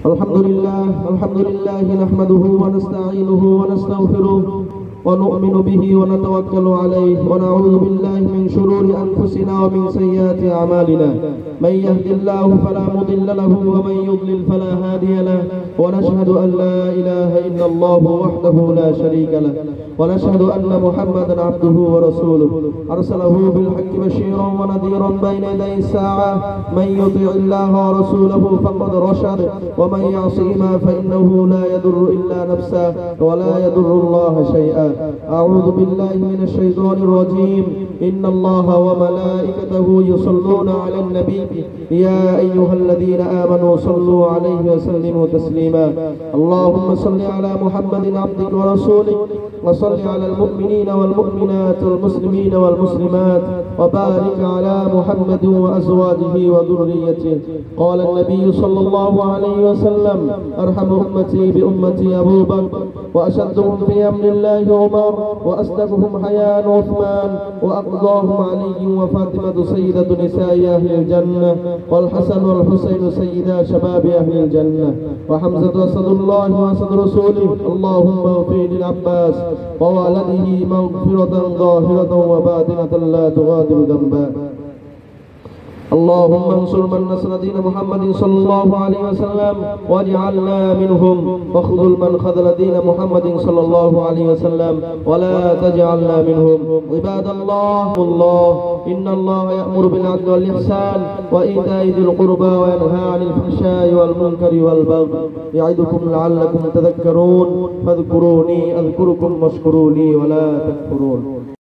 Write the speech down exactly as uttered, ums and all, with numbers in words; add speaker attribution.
Speaker 1: الحمد لله الحمد لله نحمده ونستعينه ونستغفره ونؤمن به ونتوكل عليه ونعوذ بالله من شرور أنفسنا ومن سيئات أعمالنا. من يهد الله فلا مضل له ومن يضلل فلا هادي له، ونشهد أن لا إله إلا الله وحده لا شريك له، ونشهد أن محمدا عبده ورسوله أرسله بالحق بشيرا ونذيرا بين يدي الساعة. من يطع الله ورسوله فقد رشد، ومن يعصهما فإنه لا يضر إلا نفسه ولا يضر الله شيئا. أعوذ بالله من الشيطان الرجيم. إن الله وملائكته يصلون على النبي يا أيها الذين آمنوا صلوا عليه وسلموا تسليما. اللهم صل على محمد عبدك ورسولك، وصل على المؤمنين والمؤمنات والمسلمين والمسلمات، وبارك على محمد وأزواجه وذريته. قال النبي صلى الله عليه وسلم: أرحم أمتي بأمتي أبو بكر، وأشدهم في أمر الله عمر، وأصدقهم حياء عثمان، وأقضاهم علي وفاطمة سيدة نساء أهل الجنة، والحسن والحسين سيدا شباب أهل الجنة، وحمزة أسد الله وأسد رسوله. اللهم اغفر للعباس ووالده مغفرة ظاهرة وباطنة لا تغادر ذنبا. اللهم انصر من نصر دين محمد صلى الله عليه وسلم واجعلنا منهم، واخذل من خذل دين محمد صلى الله عليه وسلم ولا تجعلنا منهم. عباد الله الله إن الله يأمر بالعدل والإحسان وإيتاء ذي القربى وينهى عن الفحشاء والمنكر والبغي يعظكم لعلكم تذكرون. فاذكروني أذكركم واشكروا لي ولا تكفرون.